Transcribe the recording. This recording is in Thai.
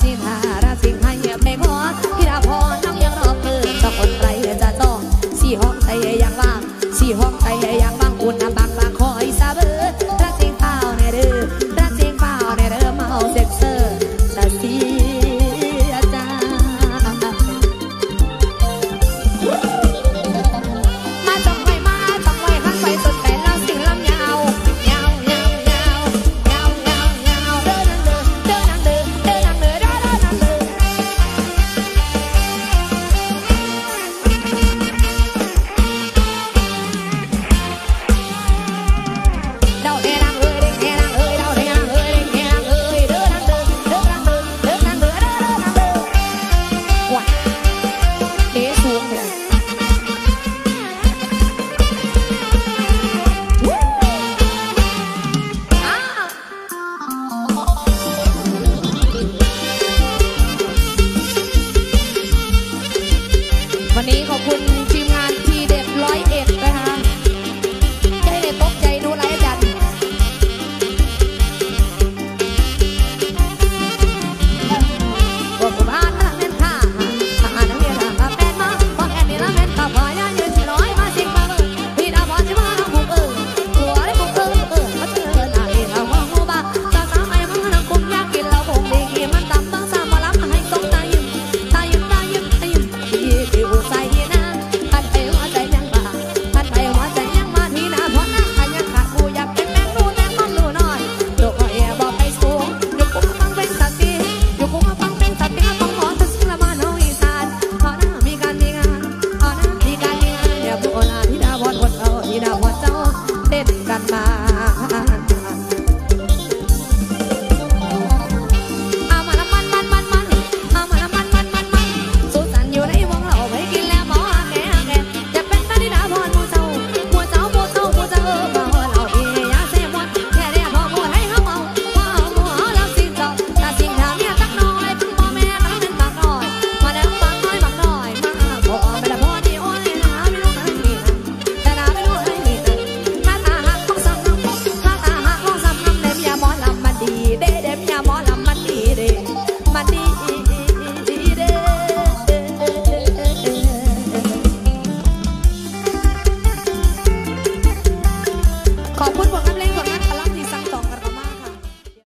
สิทาราสิงให้ไปขอพี่ดาพรน้องยังรอเกินต่อคนไรจะต้องสี่ห้องใจยังว่างสี่ห้องใจยังว่างอุ่นน้ำบางคอยซาเบอร์รักจริงเปล่าในเด้อรักจริงเปล่าในเด้อเมาเซ็กเซอร์ตาสีอาจารมาจ้องไว้ข้างไว้สุดแต่เราสิ่งลำยาวเดินนางเดินวันนี้ขอบคุณทีมงานทีเด็ด101นะคะใจเด็ดตกใจดูไรจัดบอกกูบ้านละเม่นข้านักเรียนละแม่นมาบอกแอนนี่ละแม่นข้าพอยยืนร้อยมาสิงมาเบอร์พี่ดาวพอจะมาทำบุกหัวได้บุกมาเจอหน้าที่เราหัวบ้าจากน้ำไอ้มันน้ำกุ้งยากกินเราคงดีกี่มันตำบางสามมาล้ำให้ตรงตายิ้มที่อุใส่นะพันไปหัวใจยังบ้าพันไปหัวใจยังมาที่หน้าท้องหน้าขันยังขาดกูอยากเป็นแมงดูแต่มองดูหน่อยโดดแอบบอกไปสูงอยู่กูมาฟังเป็นสัตว์ตีอยู่กูมาฟังเป็นสัตว์ตีก็ต้องขอทัศน์ละมาโนอีสานขอหน้ามีการมีงานขอหน้ามีการมีงานอย่าพูดที่ดาวอดเอาที่ดาวเจ้าเต้นกันมาขอบคุณ